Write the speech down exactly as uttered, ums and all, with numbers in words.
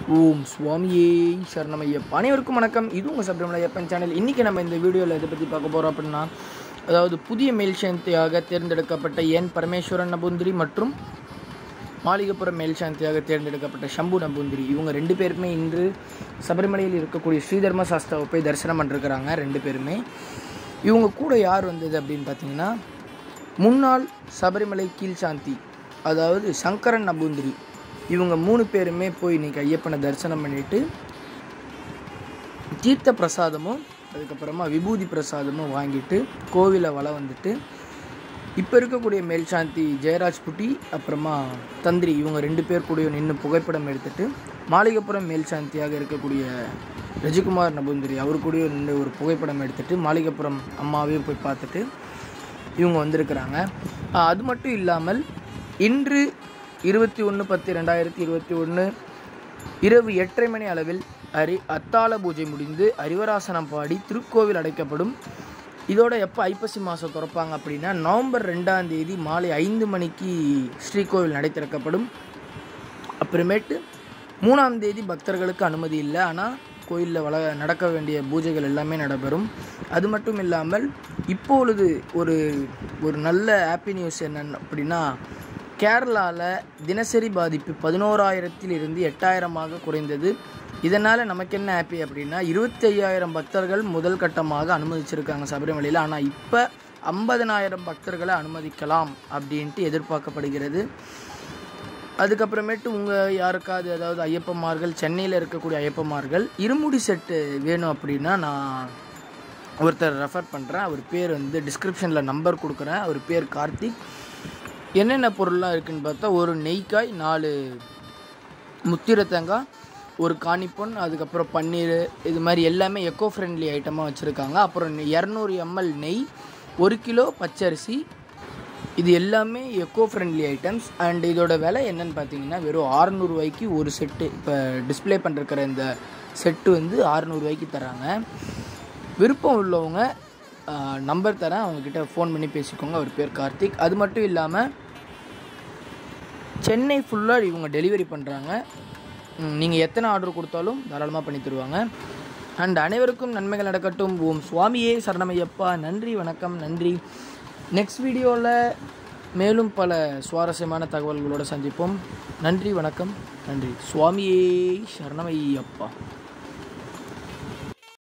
ஓம் சுவாமியே சரணமையப்பா. அனைவருக்கும் வணக்கம். இது உங்கள் சபிரமலையப்பன் சேனல். இன்றைக்கி நம்ம இந்த வீடியோவில் இதை பற்றி பார்க்க போகிறோம் அப்படின்னா, அதாவது புதிய மேல்சாந்தியாக தேர்ந்தெடுக்கப்பட்ட என் பரமேஸ்வரன் நம்பூந்திரி மற்றும் மல்லிகாபுரம் மேல்சாந்தியாக தேர்ந்தெடுக்கப்பட்ட சம்பு நம்பூந்திரி, இவங்க ரெண்டு பேருமே இன்று சபரிமலையில் இருக்கக்கூடிய ஸ்ரீதர்ம சாஸ்தாவை போய் தரிசனம் பண்ணிருக்கிறாங்க. ரெண்டு பேருமே இவங்க கூட யார் வந்தது அப்படின்னு பார்த்தீங்கன்னா, முன்னாள் சபரிமலை கீழ்சாந்தி அதாவது சங்கரன் நம்பூந்திரி, இவங்க மூணு பேருமே போய் இன்றைக்கி ஐயப்பனை தரிசனம் பண்ணிவிட்டு தீர்த்த பிரசாதமும் அதுக்கப்புறமா விபூதி பிரசாதமும் வாங்கிட்டு கோவிலை வள வந்துட்டு இப்போ இருக்கக்கூடிய மேல்சாந்தி ஜெயராஜ் புட்டி அப்புறமா தந்திரி, இவங்க ரெண்டு பேர் கூட நின்று புகைப்படம் எடுத்துகிட்டு மல்லிகாபுரம் மேல்சாந்தியாக இருக்கக்கூடிய ரஜிகுமார் நம்பூந்திரி அவர் கூட நின்று ஒரு புகைப்படம் எடுத்துகிட்டு மல்லிகாபுரம் அம்மாவையும் போய் பார்த்துட்டு இவங்க வந்திருக்கிறாங்க. அது மட்டும் இல்லாமல் இன்று இருபத்தி ஒன்று பத்து ரெண்டாயிரத்தி இருபத்தி ஒன்று இரவு எட்டரை மணி அளவில் அரி அத்தாள பூஜை முடிந்து அரிவராசனம் பாடி திருக்கோவில் அடைக்கப்படும். இதோட எப்போ ஐப்பசி மாதம் திறப்பாங்க அப்படின்னா, நவம்பர் ரெண்டாம் தேதி மாலை ஐந்து மணிக்கு ஸ்ரீகோவில் நடை திறக்கப்படும். அப்புறமேட்டு மூணாம் தேதி பக்தர்களுக்கு அனுமதி இல்லை, ஆனால் கோயிலில் வள நடக்க வேண்டிய பூஜைகள் எல்லாமே நடைபெறும். அது மட்டும் இல்லாமல் இப்பொழுது ஒரு ஒரு நல்ல ஹாப்பி நியூஸ் என்னென்னு அப்படின்னா, கேரளாவில் தினசரி பாதிப்பு பதினோராயிரத்தில் இருந்து எட்டாயிரமாக குறைந்தது. இதனால் நமக்கு என்ன ஹாப்பி அப்படின்னா, இருபத்தி ஐயாயிரம் பக்தர்கள் முதல் கட்டமாக அனுமதிச்சிருக்காங்க சபரிமலையில். ஆனால் இப்போ ஐம்பதனாயிரம் பக்தர்களை அனுமதிக்கலாம் அப்படின்ட்டு எதிர்பார்க்கப்படுகிறது. அதுக்கப்புறமேட்டு உங்கள் யாருக்காவது அதாவது ஐயப்பமார்கள் சென்னையில் இருக்கக்கூடிய ஐயப்பமார்கள் இருமுடி செட்டு வேணும் அப்படின்னா நான் ஒருத்தர் ரெஃபர் பண்ணுறேன். அவர் பேர் வந்து டிஸ்கிரிப்ஷனில் நம்பர் கொடுக்குறேன். அவர் பேர் கார்த்திக். என்னென்ன பொருள்லாம் இருக்குதுன்னு பார்த்தா, ஒரு நெய்க்காய், நாலு முத்திர தேங்காய், ஒரு காணிப்பொன், அதுக்கப்புறம் பன்னீர், இது மாதிரி எல்லாமே எக்கோ ஃப்ரெண்ட்லி ஐட்டமாக வச்சுருக்காங்க. அப்புறம் இரநூறு எம்எல் நெய், ஒரு கிலோ பச்சரிசி, இது எல்லாமே எக்கோ ஃப்ரெண்ட்லி ஐட்டம்ஸ். அண்ட் இதோட விலை என்னென்னு பார்த்தீங்கன்னா வெறும் ஆறுநூறுவாய்க்கு ஒரு செட்டு. இப்போ டிஸ்பிளே பண்ணிருக்கிற இந்த செட்டு வந்து ஆறுநூறுவாய்க்கு தராங்க. விருப்பம் உள்ளவங்க நம்பர் தரேன், அவங்கக்கிட்ட ஃபோன் பண்ணி பேசிக்கோங்க. அவர் பேர் கார்த்திக். அது மட்டும் இல்லாமல் சென்னை ஃபுல்லாக இவங்க டெலிவரி பண்ணுறாங்க. நீங்கள் எத்தனை ஆர்டர் கொடுத்தாலும் தாராளமாக பண்ணி தருவாங்க. அண்ட் அனைவருக்கும் நன்மைகள் நடக்கட்டும். ஓம் சுவாமியே சரணமையப்பா. நன்றி, வணக்கம், நன்றி. நெக்ஸ்ட் வீடியோவில் மேலும் பல சுவாரஸ்யமான தகவல்களோடு சந்திப்போம். நன்றி, வணக்கம், நன்றி. சுவாமியே சரணமையப்பா.